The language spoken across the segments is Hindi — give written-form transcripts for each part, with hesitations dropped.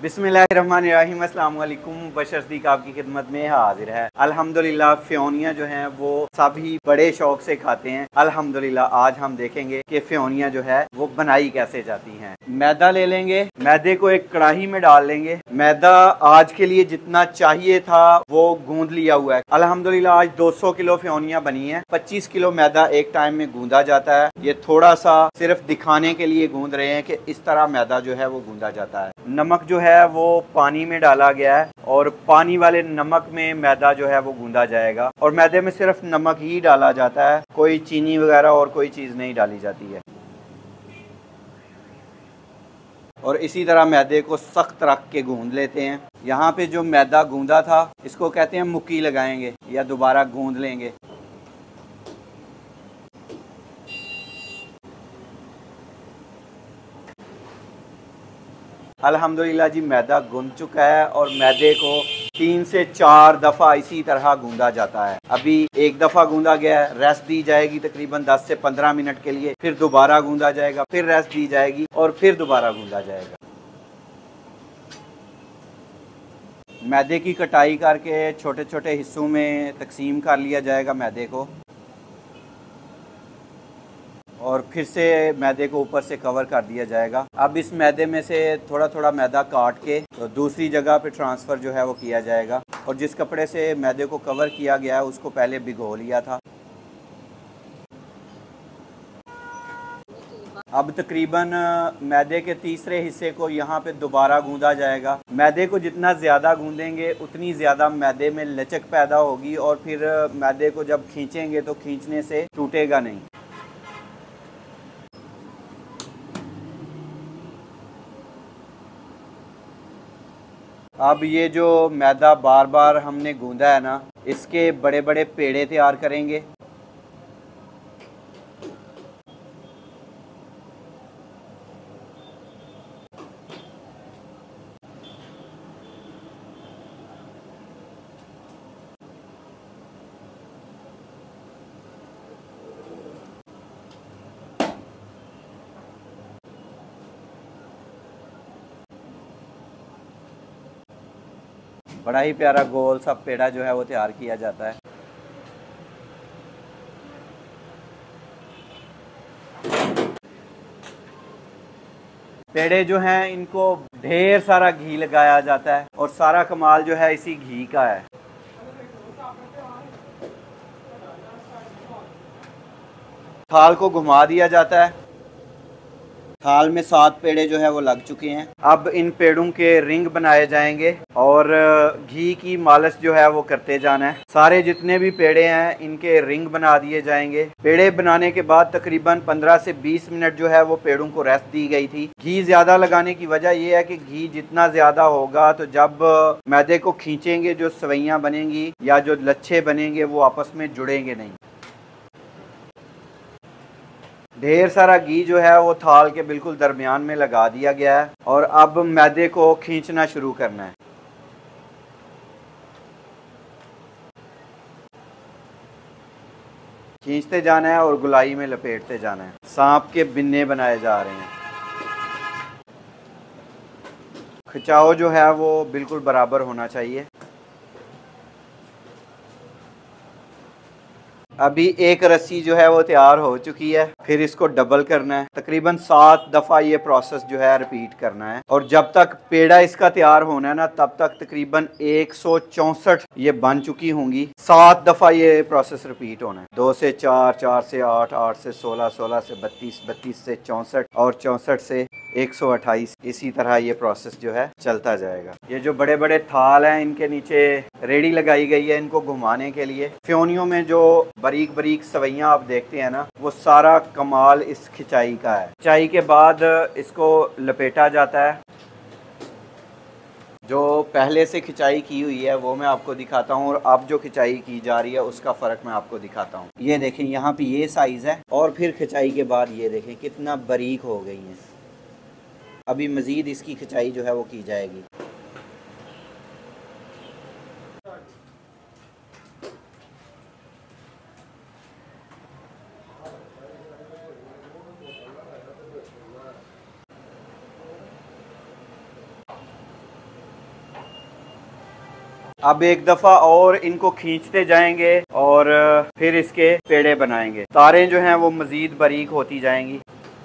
बिस्मिल्लाहिर्रहमानिर्रहीम, अस्सलाम वालेकुम। बशर सिद्दीक आपकी खिदमत में हाजिर है। अल्हम्दुलिल्लाह फ्योनिया जो हैं वो सभी बड़े शौक से खाते हैं। अल्हम्दुलिल्लाह आज हम देखेंगे कि फ्योनिया जो है वो बनाई कैसे जाती हैं। मैदा ले लेंगे, मैदे को एक कढ़ाई में डाल लेंगे। मैदा आज के लिए जितना चाहिए था वो गूंद लिया हुआ है। अल्हम्दुलिल्लाह आज 200 किलो फ्योनिया बनी है। 25 किलो मैदा एक टाइम में गूंदा जाता है। ये थोड़ा सा सिर्फ दिखाने के लिए गूंद रहे हैं कि इस तरह मैदा जो है वो गूंदा जाता है। नमक जो है वो पानी में डाला गया है और पानी वाले नमक में मैदा जो है वो गूंदा जाएगा और मैदे में सिर्फ नमक ही डाला जाता है, कोई चीनी वगैरह और कोई चीज़ नहीं डाली जाती है। और इसी तरह मैदे को सख्त रख के गूंद लेते हैं। यहाँ पे जो मैदा गूंदा था इसको कहते हैं मुक्की लगाएंगे या दोबारा गूंद लेंगे। अल्हम्दुलिल्लाह जी मैदा गूंद चुका है और मैदे को 3 से 4 दफ़ा इसी तरह गूंदा जाता है। अभी एक दफ़ा गूंदा गया है, रेस्ट दी जाएगी तकरीबन 10 से 15 मिनट के लिए, फिर दोबारा गूंदा जाएगा, फिर रेस्ट दी जाएगी और फिर दोबारा गूंदा जाएगा। मैदे की कटाई करके छोटे छोटे हिस्सों में तकसीम कर लिया जाएगा मैदे को और फिर से मैदे को ऊपर से कवर कर दिया जाएगा। अब इस मैदे में से थोड़ा थोड़ा मैदा काट के तो दूसरी जगह पे ट्रांसफ़र जो है वो किया जाएगा और जिस कपड़े से मैदे को कवर किया गया है उसको पहले भिगो लिया था। अब तकरीबन मैदे के तीसरे हिस्से को यहाँ पे दोबारा गूंदा जाएगा। मैदे को जितना ज़्यादा गूंदेंगे उतनी ज़्यादा मैदे में लचक पैदा होगी और फिर मैदे को जब खींचेंगे तो खींचने से टूटेगा नहीं। अब ये जो मैदा बार बार हमने गूंदा है ना, इसके बड़े बड़े पेड़े तैयार करेंगे। बड़ा ही प्यारा गोल सा पेड़ा जो है वो तैयार किया जाता है। पेड़े जो हैं इनको ढेर सारा घी लगाया जाता है और सारा कमाल जो है इसी घी का है। थाल को घुमा दिया जाता है। थाल में 7 पेड़े जो है वो लग चुके हैं। अब इन पेड़ों के रिंग बनाए जाएंगे और घी की मालिश जो है वो करते जाना है। सारे जितने भी पेड़े हैं इनके रिंग बना दिए जाएंगे। पेड़े बनाने के बाद तकरीबन 15 से 20 मिनट जो है वो पेड़ों को रेस्ट दी गई थी। घी ज़्यादा लगाने की वजह यह है कि घी जितना ज़्यादा होगा तो जब मैदे को खींचेंगे जो सवैयाँ बनेंगी या जो लच्छे बनेंगे वो आपस में जुड़ेंगे नहीं। ढेर सारा घी जो है वो थाल के बिल्कुल दरमियान में लगा दिया गया है और अब मैदे को खींचना शुरू करना है। खींचते जाना है और गुलाई में लपेटते जाना है। सांप के बिन्ने बनाए जा रहे हैं। खिंचाव जो है वो बिल्कुल बराबर होना चाहिए। अभी एक रस्सी जो है वो तैयार हो चुकी है, फिर इसको डबल करना है। तकरीबन 7 दफ़ा ये प्रोसेस जो है रिपीट करना है और जब तक पेड़ा इसका तैयार होना है ना तब तक तकरीबन 164 ये बन चुकी होंगी। 7 दफ़ा ये प्रोसेस रिपीट होना है। 2 से 4, 4 से 8, 8 से 16, 16 से 32, 32 से 64 और 64 से 128। इसी तरह ये प्रोसेस जो है चलता जाएगा। ये जो बड़े बड़े थाल हैं इनके नीचे रेडी लगाई गई है इनको घुमाने के लिए। फ्योनियों में जो बारीक बारीक सवैयाँ आप देखते हैं ना वो सारा कमाल इस खिंचाई का है। खिंचाई के बाद इसको लपेटा जाता है। जो पहले से खिंचाई की हुई है वो मैं आपको दिखाता हूँ और अब जो खिंचाई की जा रही है उसका फ़र्क मैं आपको दिखाता हूँ। ये देखें यहाँ पे ये साइज़ है और फिर खिंचाई के बाद ये देखें कितना बारीक हो गई है। अभी मज़ीद इसकी खिंचाई जो है वो की जाएगी। अब एक दफ़ा और इनको खींचते जाएंगे और फिर इसके पेड़े बनाएंगे। तारें जो हैं वो मज़ीद बारीक होती जाएंगी।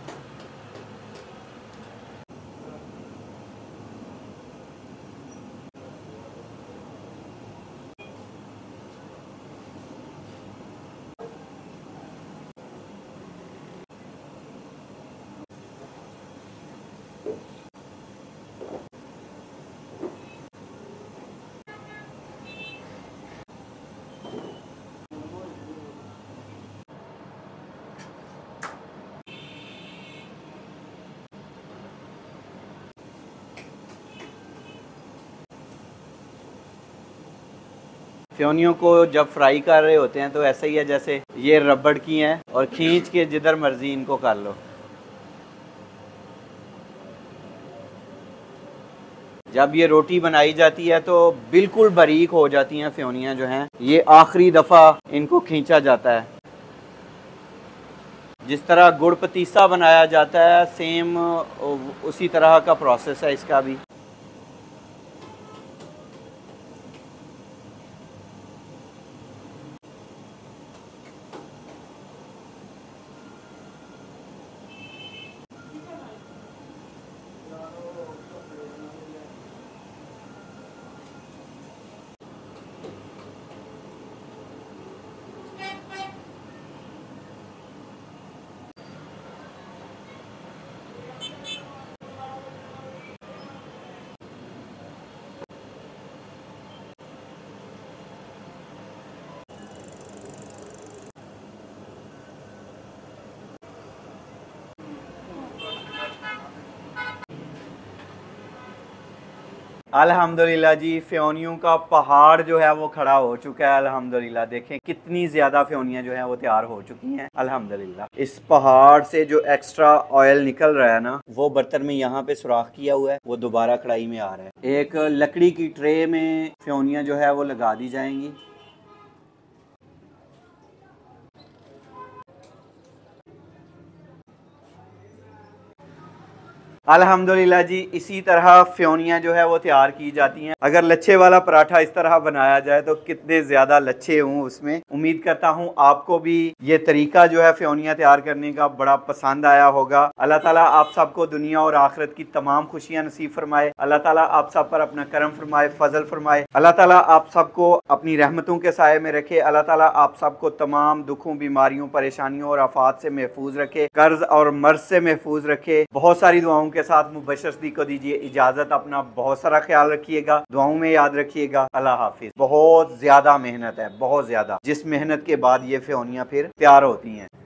फ्योनियों को जब फ्राई कर रहे होते हैं तो ऐसा ही है जैसे ये रबड़ की हैं और खींच के जिधर मर्जी इनको कर लो। जब ये रोटी बनाई जाती है तो बिल्कुल बारीक हो जाती हैं फ्योनियाँ जो हैं। ये आखिरी दफ़ा इनको खींचा जाता है। जिस तरह गुड़ पतीसा बनाया जाता है सेम उसी तरह का प्रोसेस है इसका भी। अल्हम्दुलिल्लाह जी, फ्योनियों का पहाड़ जो है वो खड़ा हो चुका है। अल्हम्दुलिल्लाह देखें कितनी ज़्यादा फ्योनियाँ जो हैं वो तैयार हो चुकी हैं अल्हम्दुलिल्लाह। इस पहाड़ से जो एक्स्ट्रा ऑयल निकल रहा है ना, वो बर्तन में यहाँ पे सुराख किया हुआ है, वो दोबारा कढ़ाई में आ रहा है। एक लकड़ी की ट्रे में फ्योनियाँ जो है वो लगा दी जाएंगी। अल्हम्दुलिल्लाह जी, इसी तरह फ्योनियाँ जो है वो तैयार की जाती हैं। अगर लच्छे वाला पराठा इस तरह बनाया जाए तो कितने ज़्यादा लच्छे हों उसमें। उम्मीद करता हूँ आपको भी ये तरीका जो है फ्योनियाँ तैयार करने का बड़ा पसंद आया होगा। अल्लाह ताला आप सबको दुनिया और आखिरत की तमाम खुशियाँ नसीब फरमाए। अल्लाह ताला आप सब पर अपना करम फरमाए, फजल फरमाए। अल्लाह ताला आप सबको अपनी रहमतों के साये में रखे। अल्लाह ताला आप सबको तमाम दुखों, बीमारियों, परेशानियों और आफात से महफूज रखे, कर्ज और मर्ज से महफूज रखे। बहुत सारी दुआओं के साथ मुबश्शिर सिद्दीक को दीजिए इजाजत। अपना बहुत सारा ख्याल रखिएगा, दुआओं में याद रखिएगा। अल्लाह हाफिज। बहुत ज्यादा मेहनत है, बहुत ज्यादा, जिस मेहनत के बाद ये फ्योनियाँ फिर तैयार होती हैं।